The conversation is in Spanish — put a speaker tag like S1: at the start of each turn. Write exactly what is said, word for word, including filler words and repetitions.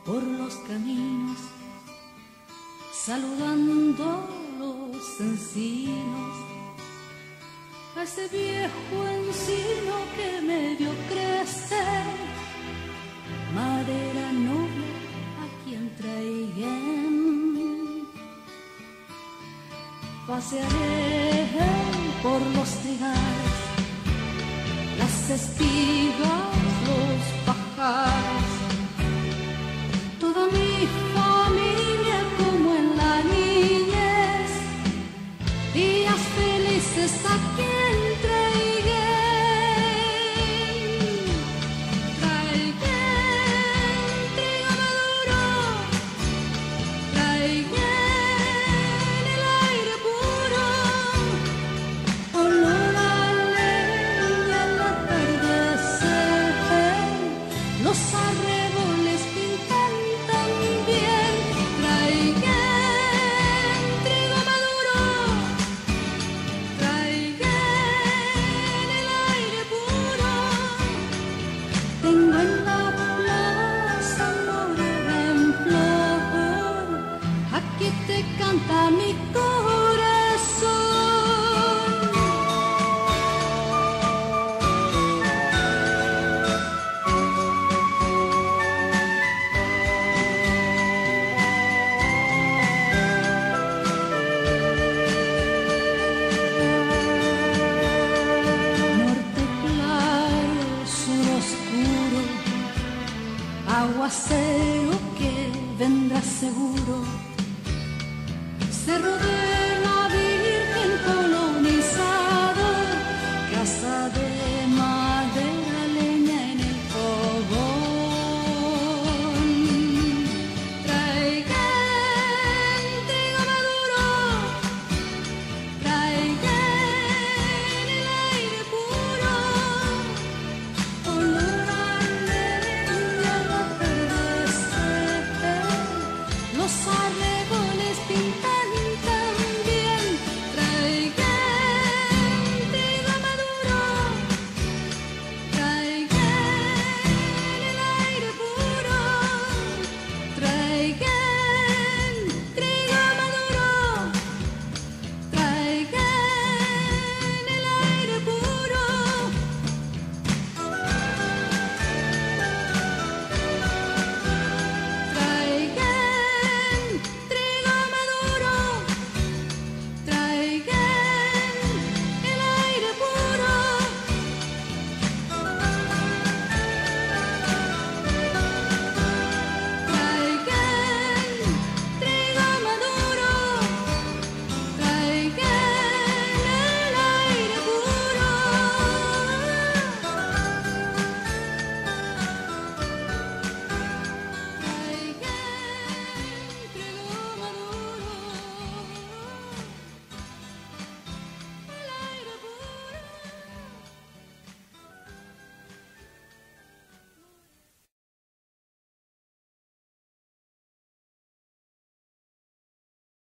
S1: por los caminos, saludando los encinos, a ese viejo encino que me vio crecer, madera noble a quien traiguen. Pasearé por los trigales, las espigas, los pajares, toda mi familia como en la niñez, días felices a quien traigué. Traiguén trigo maduro, traiguén el aire puro, olor a leña al atardecer, los arreboles pintan también. Traiguén trigo maduro, traiguén el aire puro. Tengo en la plaza amor en flor, aquí te canta mi corazón. Norte claro, sur oscuro, aguacero que vendrá seguro, cerro de